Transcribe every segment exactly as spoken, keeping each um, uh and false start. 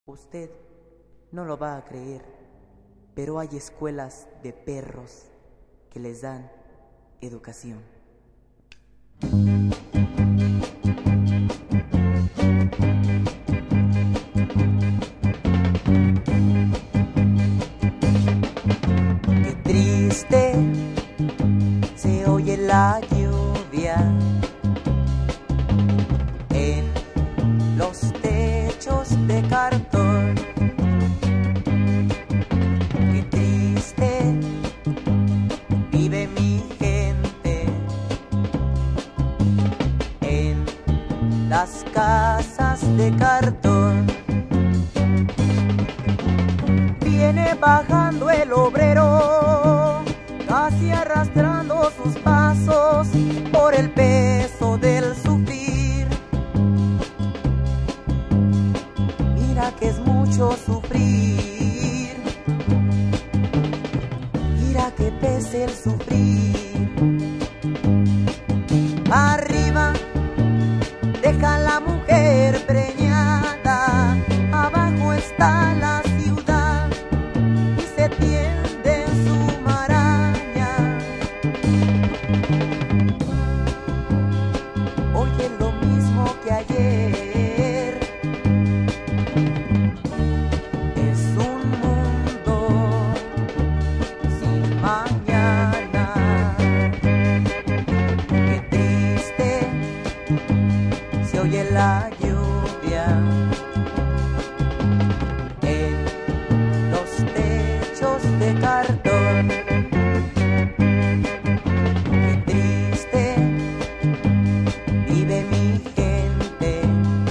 Usted no lo va a creer, pero hay escuelas de perros que les dan educación. Qué triste se oye la lluvia en los techos de cartón. Qué triste vive mi gente en las casas de cartón. Viene bajando el obrero, casi arrastrando sus pasos por el peso del sufrir. Mira que es mucho sufrir, mira que pesa el sufrir. Arriba deja la mujer preñada, abajo está la ciudad y se tiende en su maraña. Hoy es lo mismo que ayer, es un mundo sin mañana. Qué triste se oye la lluvia en los techos de cartón. Qué triste vive mi gente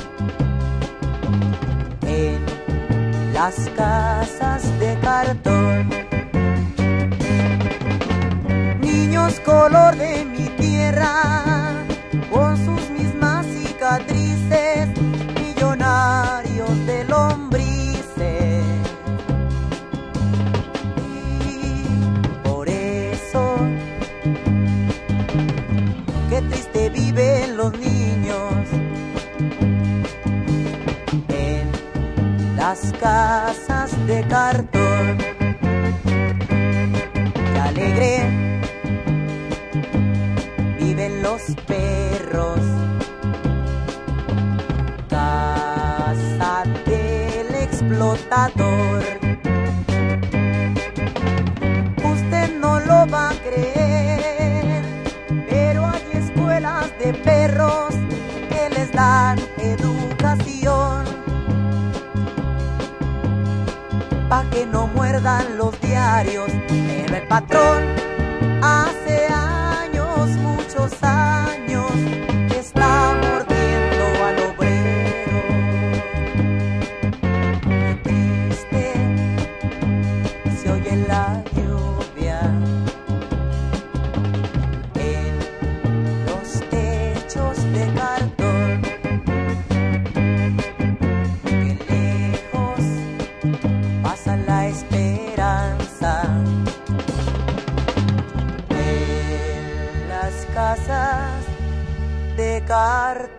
en las casas de cartón. Niños color de mi tierra, con sus mismas cicatrices, millonarios de lombrices. Y por eso, qué triste viven los niños en las casas de cartón. Qué alegre viven los perros, casa del explotador. Usted no lo va a creer, pero hay escuelas de perros que les dan educación, pa' que no muerdan los diarios. Pero el patrón hace años, muchos años, que está mordiendo al obrero. Qué triste se oye la lluvia en los techos de cartón. Qué lejos pasa la esperanza en las casas de cartón.